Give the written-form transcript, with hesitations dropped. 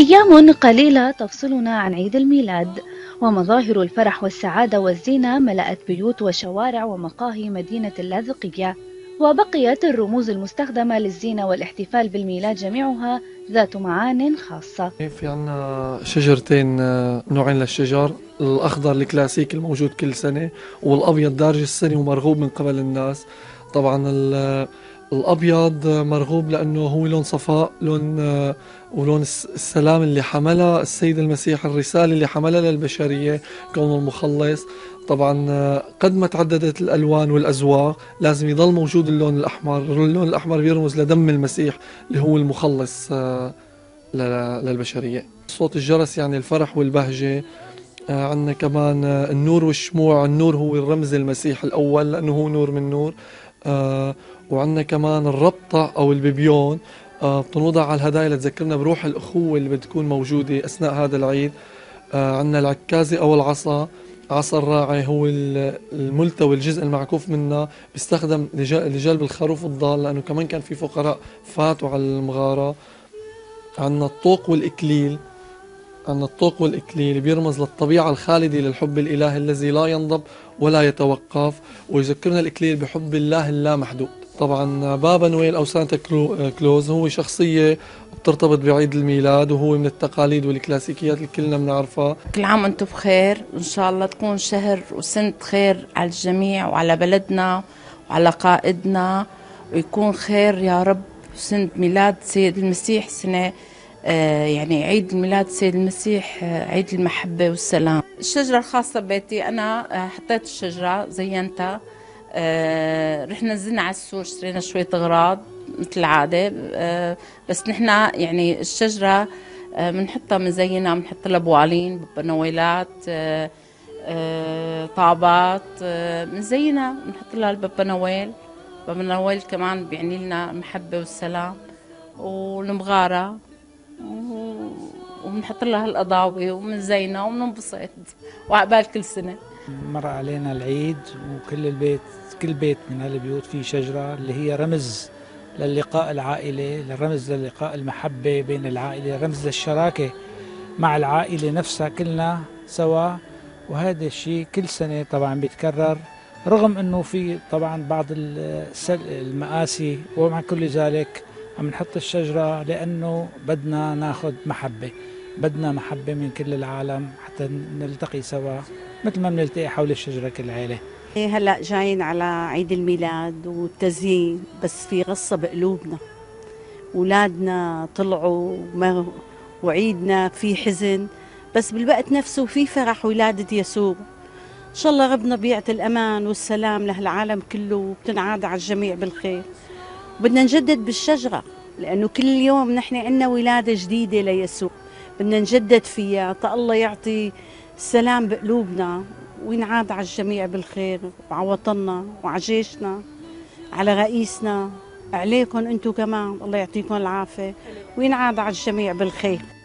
أيام قليلة تفصلنا عن عيد الميلاد، ومظاهر الفرح والسعادة والزينة ملأت بيوت وشوارع ومقاهي مدينة اللاذقية، وبقيت الرموز المستخدمة للزينة والاحتفال بالميلاد جميعها ذات معان خاصة. في عنا شجرتين، نوعين للشجر. الأخضر الكلاسيكي الموجود كل سنة، والأبيض دارج السنة ومرغوب من قبل الناس. طبعا الأبيض مرغوب لأنه هو لون صفاء، لون ولون السلام اللي حملها السيد المسيح، الرسالة اللي حملها للبشرية كونه المخلص. طبعا قد ما تعددت الألوان والأذواق لازم يضل موجود اللون الأحمر. اللون الأحمر بيرمز لدم المسيح اللي هو المخلص للبشرية. صوت الجرس يعني الفرح والبهجة. عندنا كمان النور والشموع. النور هو الرمز المسيح الأول لأنه هو نور من نور. وعندنا كمان الربطة أو البيبيون، بتنوضع على الهدايا لتذكرنا بروح الأخوة اللي بتكون موجودة أثناء هذا العيد. عندنا العكازة أو العصا. عصا الراعي هو الملتوي، الجزء المعكوف منه بيستخدم لجلب الخروف الضال لأنه كمان كان في فقراء فاتوا على المغارة. عندنا الطوق والإكليل. بيرمز للطبيعة الخالدة للحب الإلهي الذي لا ينضب ولا يتوقف، ويذكرنا الإكليل بحب الله اللامحدود. طبعا بابا نويل أو سانتا كلوز هو شخصية بترتبط بعيد الميلاد، وهو من التقاليد والكلاسيكيات اللي كلنا بنعرفها. كل عام وانتم بخير، إن شاء الله تكون شهر وسنة خير على الجميع وعلى بلدنا وعلى قائدنا، ويكون خير يا رب. سنة ميلاد سيد المسيح سنة يعني عيد ميلاد سيد المسيح عيد المحبة والسلام. الشجرة الخاصة ببيتي أنا حطيت الشجرة زينتها. رحنا نزلنا على السوق اشترينا شوية أغراض مثل العادة. بس نحنا يعني الشجرة بنحطها مزينة، بنحط لها بوالين، ببنويلات، طابات مزينة، بنحط لها البابا نويل كمان بيعني لنا المحبة والسلام والمغارة، وبنحط لها الأضاوي ومنزينة وبننبسط وعقبال كل سنة. مر علينا العيد وكل كل بيت من هالبيوت فيه شجرة اللي هي رمز للقاء العائلة، رمز للقاء المحبة بين العائلة، رمز للشراكة مع العائلة نفسها كلنا سوا. وهذا الشيء كل سنة طبعا بيتكرر، رغم انه في طبعا بعض المآسي، ومع كل ذلك عم نحط الشجرة لأنه بدنا ناخذ محبة، بدنا محبة من كل العالم حتى نلتقي سوا مثل ما بنلتقي حول الشجرة كل عائلة. هلا جايين على عيد الميلاد والتزيين، بس في غصة بقلوبنا. أولادنا طلعوا وعيدنا في حزن، بس بالوقت نفسه في فرح ولادة يسوع. إن شاء الله ربنا بيعطي الأمان والسلام لهالعالم كله، وبتنعاد على الجميع بالخير. بدنا نجدد بالشجرة لأنه كل يوم نحن عنا ولادة جديدة ليسوع، بدنا نجدد فيها الله يعطي السلام بقلوبنا، وينعاد على الجميع بالخير، وعلى وطننا وعلى جيشنا، على رئيسنا، عليكم انتم كمان الله يعطيكم العافية، وينعاد على الجميع بالخير.